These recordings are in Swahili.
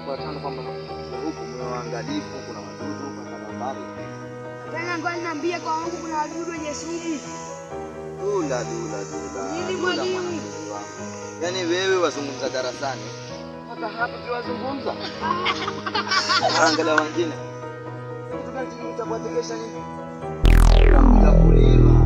kwa tano kwamba huku mwaangalifu kuna wadudu kwa mbali. Tena ngoja niambie kwa wangu kuna wadudu wenye sumu. Dula. Nini mwalimu? Yaani wewe wazungumza darasani. Hata hapa tuwazungumza. Angalia wengine. Tutakuatekesha nini? Tutakuliwa.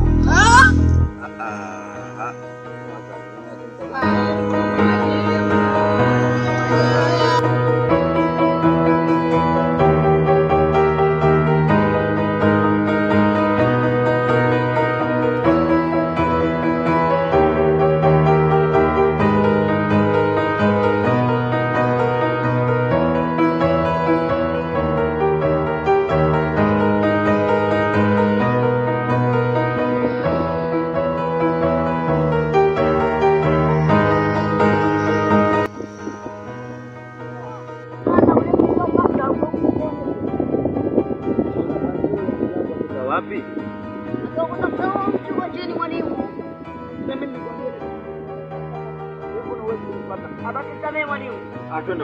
Wapi? Ndio kutafuta mtu kwa chini mwalimu. Mimi nikwambia. Wewe unaweza kupata. Abakisamee mwalimu. Twende.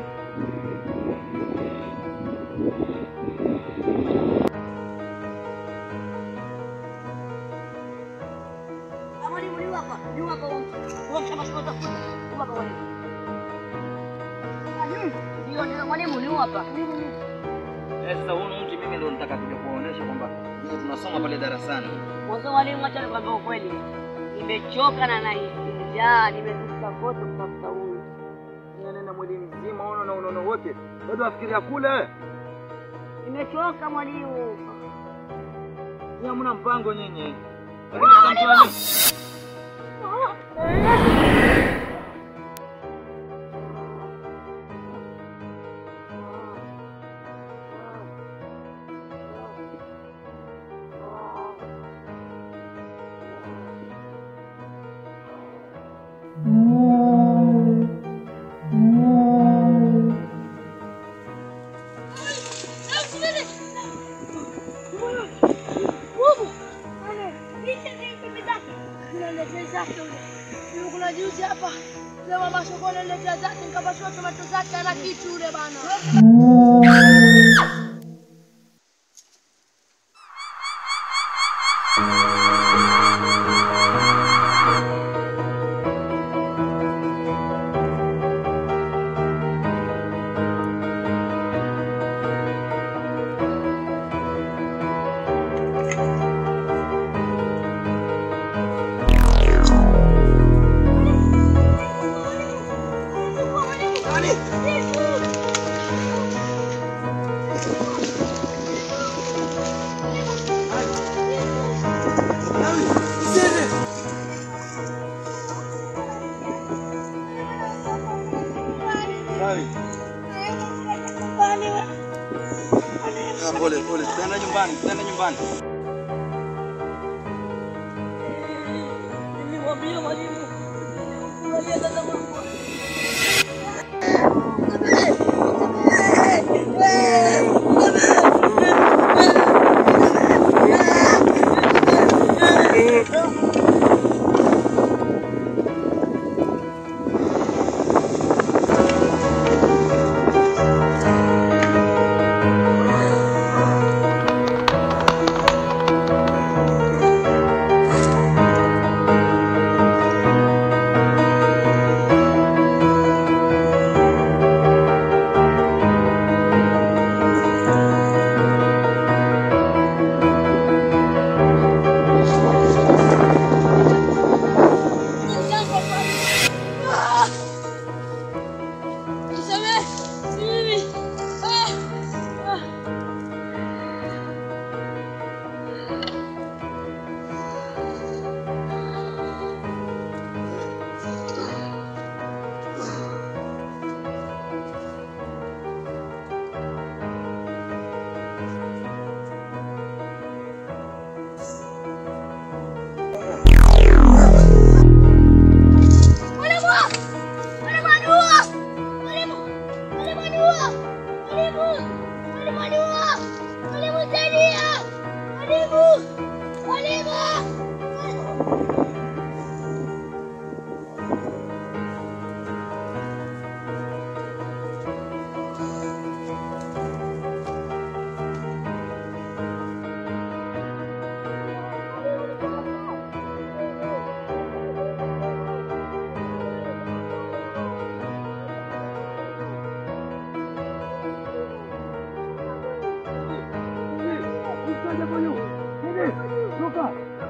Mwalimu ni hapa. Wote kama tunataka. Hapa mwalimu. Ndio mwalimu ni hapa. Sasa huyu mtu mimi ndio nataka kuja kuonesha kwamba mimi tunasoma pale darasani. Mwanzo mwalimu, acha nikwambie ukweli. Nimechoka na njaa, nimetuka kote kutafuta huyu. Nenda mwili mzima unaona wote. Bado afikiria kule. Nimechoka mwalimu. Ni hamna mpango nyenye. Kuna juzi hapa leo masokoni nileta zake nikapasua tomato zake ana kitu yule bana. Pole, tutaenda nyumbani. Nilimwambia mwalimu. Unajua sasa mambo.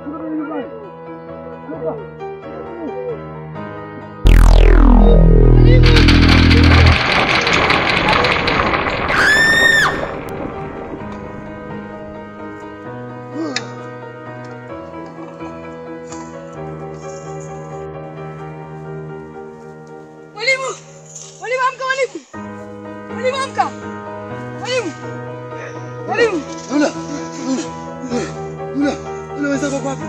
Mwalimu! Mwalimu amka mwalimu! Mwalimu amka! Mwalimu! Mwalimu! Una wenzako kwapi?